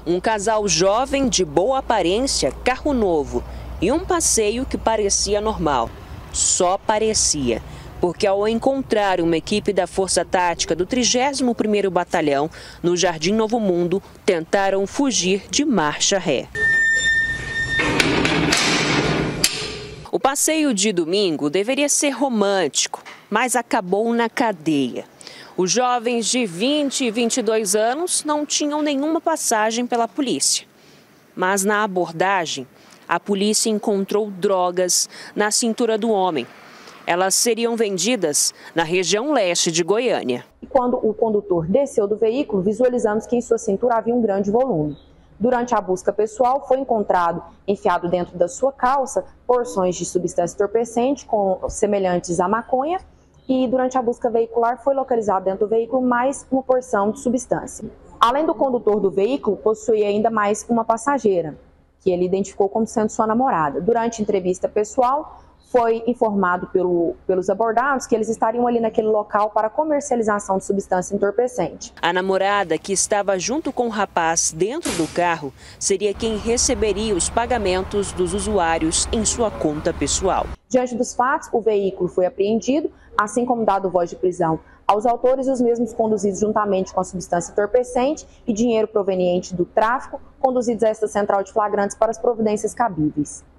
Um casal jovem de boa aparência, carro novo e um passeio que parecia normal. Só parecia, porque ao encontrar uma equipe da Força Tática do 31º Batalhão no Jardim Novo Mundo, tentaram fugir de marcha ré. O passeio de domingo deveria ser romântico, mas acabou na cadeia. Os jovens de 20 e 22 anos não tinham nenhuma passagem pela polícia. Mas na abordagem, a polícia encontrou drogas na cintura do homem. Elas seriam vendidas na região leste de Goiânia. Quando o condutor desceu do veículo, visualizamos que em sua cintura havia um grande volume. Durante a busca pessoal, foi encontrado enfiado dentro da sua calça porções de substância entorpecente semelhantes à maconha. E durante a busca veicular foi localizado dentro do veículo mais uma porção de substância. Além do condutor do veículo, possuía ainda mais uma passageira, que ele identificou como sendo sua namorada. Durante a entrevista pessoal, foi informado pelos abordados que eles estariam ali naquele local para comercialização de substância entorpecente. A namorada, que estava junto com o rapaz dentro do carro, seria quem receberia os pagamentos dos usuários em sua conta pessoal. Diante dos fatos, o veículo foi apreendido, assim como dado voz de prisão aos autores e os mesmos conduzidos juntamente com a substância entorpecente e dinheiro proveniente do tráfico, conduzidos a esta central de flagrantes para as providências cabíveis.